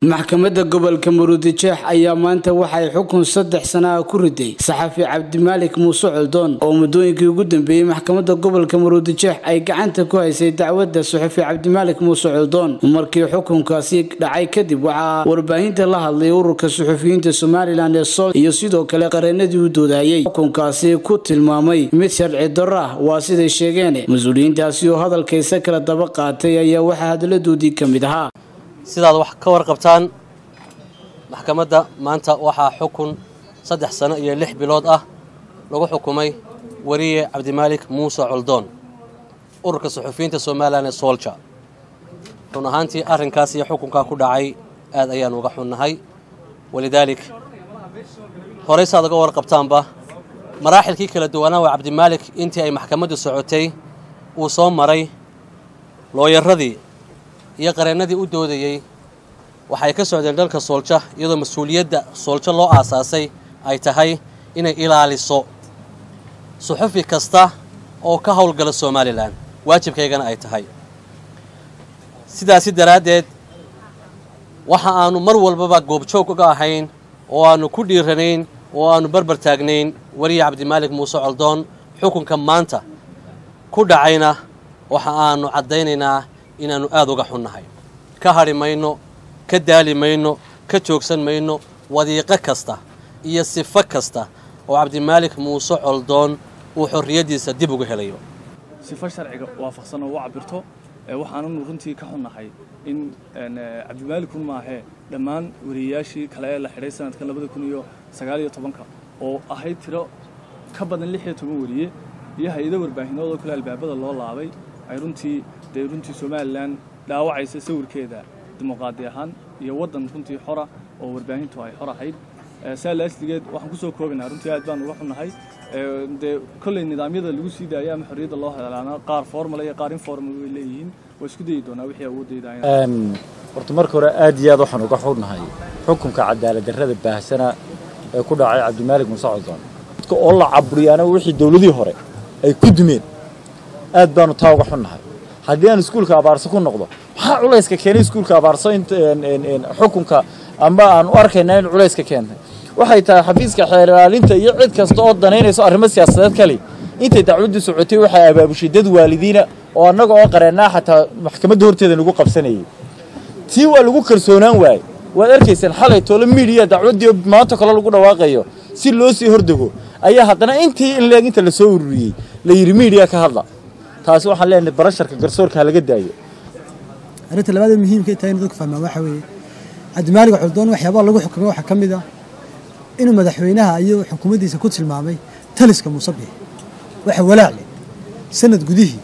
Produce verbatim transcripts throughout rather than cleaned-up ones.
maxkamadda gobolka Maroodijeex ayaa maanta waxay xukun saddex sano ah ku riday saxafi Cabdimaalik Muuse Coldoon oo muddooyinkii ugu dambeeyay maxkamadda gobolka Maroodijeex ay gacanta ku haysay dacwadda saxafi Cabdimaalik Muuse Coldoon markii xukunkaasi dhacay kadib waxa warbaahinta la hadlay ururka suxufiyiinta Somaliland ee Sol iyo sidoo kale qareenadii u doodayay xukunkaasi ku tilmaamay mid sharci darro ah waa siday sheegeen mas'uuliyiintaasi oo hadalkiisa kala daba qaatay ayaa waxa hadaladoodii kamid ahaa sidaad wax ka warqabtaan maxkamadda maanta waxaa xukun saddex sano iyo lix bilood ah lagu xukumay wariye Cabdimaalik Muuse Coldoon ururka suxufiyiinta Somaliland ee Solja run ahaantii arrinkaas iyo xukunka ku dhacay aad ayaan uga xunnahay walidaalik horey saad uga warqabtaanba maraaxilkii kala duwanaa waa Cabdimaalik intii ay maxkamaddu socotay uu soo maray looyaradii iyo qareenadii u doodayay waxay ka socdeen dalka Solja iyadoo mas'uuliyadda Solja loo aasaasay ay tahay inay ilaaliso suxufi kasta oo ka howlgala Somaliland waajibkeygana ay tahay sidaas daraadeed waxa aanu mar walba goobjoog uga ahayn oo aanu ku dhiiranayn oo aanu barbar taagnayn wariye Cabdimaalik Muuse Coldoon xukunka maanta ku dhacayna waxa aanu cadeynaynaa inaanu aad uga xunnahay ka hari mayno ka daali mayno ka joogsan mayno wadiiqo kasta iyo sifo kasta oo Cabdimaalik Muuse Coldoon uu xorriyadiisa dib ugu helayo sifo sharciga waafaqsan oo cabirto waxaanu runtii ka xunnahay in Cabdimaalik ma aha dhammaan wariyaashii kale ee la xidhay sanadka laba kun iyo sagaal iyo toban oo ahayd tiro ka badan lix iyo toban wariye iyo hay'ado warbaahineed oo kala albaabada loo laabay ay runtii de runtii Somaliland dhaawacaysa sawirkeeda dimuqraadi ahaan iyo wadan runtii xora oo warbaahintu ay xor ahayd saalaasligeed waxaan ku soo koobanaa runtii aad baan uga xunnahay de kulay nidaamyada lagu sii daayay ama xorriyada loo helaana qaar formal iyo qaar informal way leeyihiin way isku day doonaa wixii awoodayda een horta marka hore aad iyo aad waxaan uga xunnahay xukunka cadaalad darrada baahsana ee ku dhacay Cabdimaalik Muuse Coldoon dadka oo la caburiyana wixii dawladii hore ay ku dumeen aad baan u taa uga xunnahay haddii aan iskuulka abaarso ku noqdo waxa culayska keenay iskuulka abaarso in xukunka amba aan u arkaynaa in culayska keenay waxay tahay xafiiska xeer ilaalinta iyo cid kasta oo daneynayso arrimo siyaasadeed kale intay dacwaddu socotay waxay abaabushay dad waalidiina oo annaga oo qareenaa xataa maxkamadda horteeda lagu qabsanayay tii waa lagu kalsoonaan waay waad arkaysaan xalay toole media dacwaddii maanta kale lagu dhawaaqayo si loo sii hordego ayaa haddana intii in leeg inta la soo ururiyay la yiri media ka hadla taasi waxaan leenahay barasharka garsoorka laga daayo arinta labaad muhiimka ah in dadku fahmaan waxa weeye Cabdimaalik Coldoon waxyaabo lagu xukumay waxa kamid ah inuu madaxweynaha iyo xukuumaddiisa ku tilmaamay taliska Musabbix waxa walaacle sanad gudihii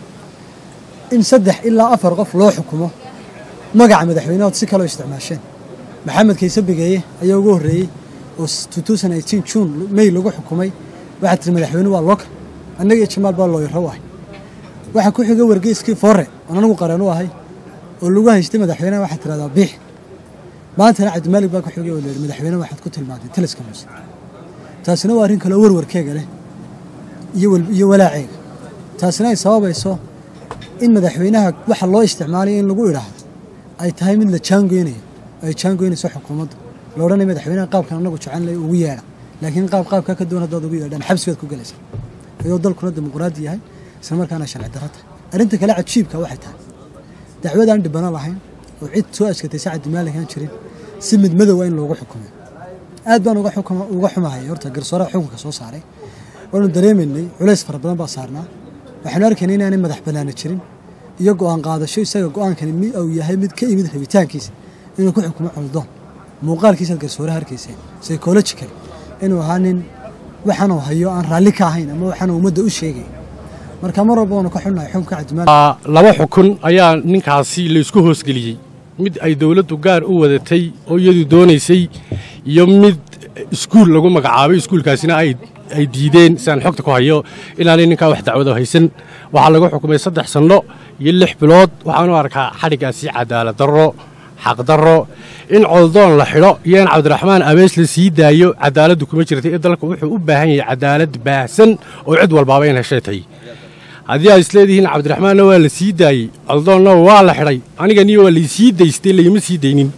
in saddex ilaa afar qof loo xukumo magaca madaxweynaha si kale oo isticmaasheen Maxamed Kayse Bigeeye ayaa ugu horeeyay oo two thousand eighteen June May lagu xukumay waxa tir madaxweynuhu waa looka annaga Jamaal baa loo yaraway waxa ku xigay wargeyskii Foore oo anagu qareen u ahay oo lagu haystay madaxweynaha waxa tirada biix maanta Cabdimaalik baa ku xigay oo leeyahay madaxweynaha waxa ku tilmaantay taliska Muuse taasina waa arrin kale warwarkeega leh iyo iyo walaaceega taasina ay sababayso in madaxweynaha waxa loo isticmaalay in lagu iraahdo ay tahay mid la jaangoonayo ay jaangooynayso xukuumadda la oranay madaxweynaha qaabkan anagu jecel ugu yeedha laakiin qaab qaabka ka doon hadda ugu yeedhan xabsiga ku galaysa ayuu dalkuna dimuqraadi yahay isla markaana sharci darrada arinta kale cajiibka waxay tahay dacwadaan dhibana lahayn oo cid soo askatay Cabdimaalik aan jirin si mid madow in loogu xukumo aad baan uga xukumo uga xumahay horta garsooraha xukunka soo saaray oo dareemeynay culays fara badan baa saarnaa waxaan arkaynaa in aanay madax banaan jirin iyo go'aan qaadasho isaga go'aankani mid uu yahay mid ka yimid rabitaankiisa inuu ku xukumo Coldoon muuqaalkiisa garsooraha harkiisa psychological inuu ahaa nin waxaan uu hayo aan raalli ka ahayn ama waxaan ummadda u sheegay marka mar walba uu ka xunnahay xukunka Cabdimaalik laba xukun ayaa ninkaasi la isku hoos galiyay mid ay dawladdu gaar u wadatay oo iyadu doonaysay iyo mid iskuul lagu magacaabay iskuulkaasina ay ay diideen san xogta ku hayo ilaa ninka wax dacwado haysan waxa lagu xukumay saddex sano iyo lix bilood waxaanu arkaa xarigaasi cadaalad darro xaq darro in Coldoon la xidho iyo in Cabdiraxmaan Abees la sii daayo cadaaladdu kuma jirtay ee dalku wuxuu u baahan yahay cadaalad baahsan oo cid walba ay heshay haddii ay isleedihiin Cabdiraxmaan waa la sii daayay Coldoonna waa la xidhay aniga niyo waa la sii daystay la ima sii daynin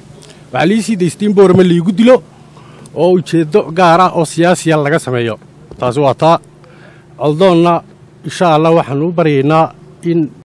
waxaa lii sii daystay in boorama liigu dilo oo ujeeddo gaar ah oo siyaasiya laga sameeyo taasi waa taa coldoonna insha allah waxaan u baryaynaa in